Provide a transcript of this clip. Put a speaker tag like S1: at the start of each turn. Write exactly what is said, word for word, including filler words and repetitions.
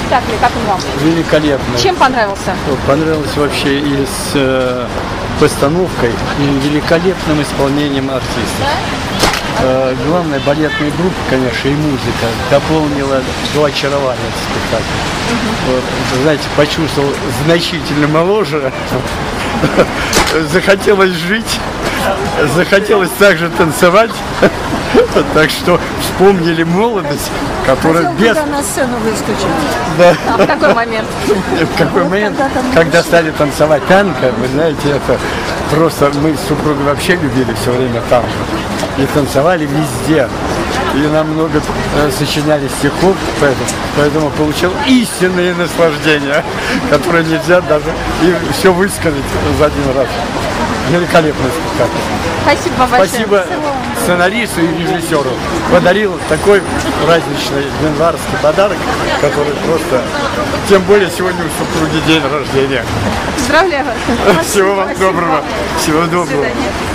S1: спектакле, как он вам?
S2: Великолепно.
S1: Чем понравился?
S2: Понравилось вообще и с э, постановкой, и великолепным исполнением артистов. Э, главное, балетная группа, конечно, и музыка дополнила до очарования этот спектакль. Угу. Вот, знаете, почувствовал значительно моложе, захотелось жить, захотелось также танцевать. Так что вспомнили молодость, которая без...
S3: на сцену выскочить.
S2: Да.
S1: А в какой момент?
S2: В какой момент, когда стали танцевать танго, вы знаете, это просто мы с супругой вообще любили все время танго. И танцевали везде. И нам много э, сочиняли стихов, поэтому, поэтому получил истинное наслаждение, которое нельзя даже и все высказать за один раз. Великолепный спектакль.
S1: Спасибо вам большое.
S2: Спасибо сценаристу и режиссеру. Подарил такой праздничный январский подарок, который просто... Тем более сегодня у супруги день рождения.
S1: Поздравляю вас.
S2: Всего вам доброго. Всего доброго.